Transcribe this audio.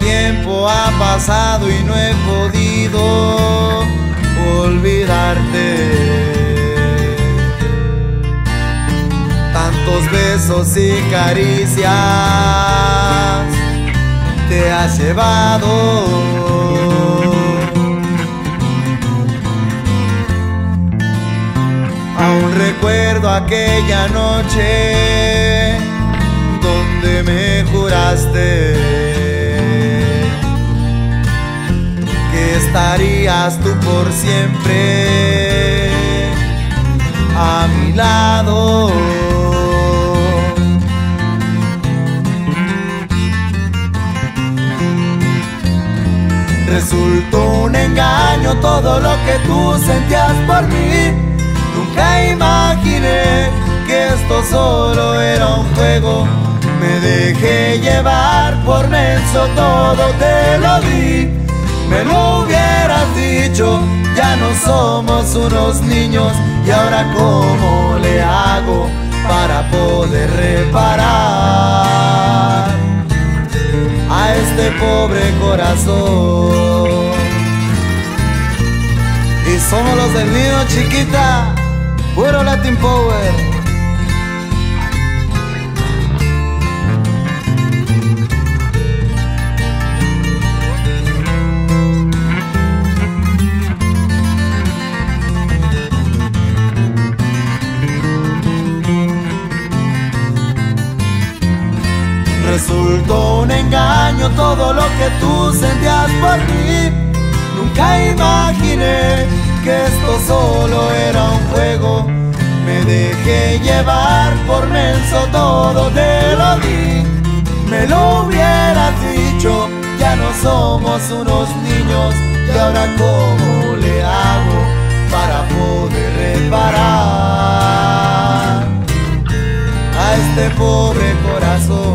tiempo ha pasado y no he podido olvidarte. Tantos besos y caricias te has llevado. Aún recuerdo aquella noche donde me juraste que estarías tú por siempre a mi lado. Resultó un engaño todo lo que tú sentías por mí. Nunca imaginé que esto solo era un juego. Me dejé llevar por menso, todo te lo di. Me lo hubieras dicho, ya no somos unos niños. Y ahora ¿cómo le hago para poder reparar a este pobre corazón? Y somos los del nido, chiquita, puro Latin Power. Resultó un engaño todo lo que tú sentías por mí. Nunca imaginé que esto solo era un juego. Me dejé llevar por menso, todo te lo di. Me lo hubieras dicho, ya no somos unos niños. Y ahora ¿cómo le hago para poder reparar a este pobre corazón?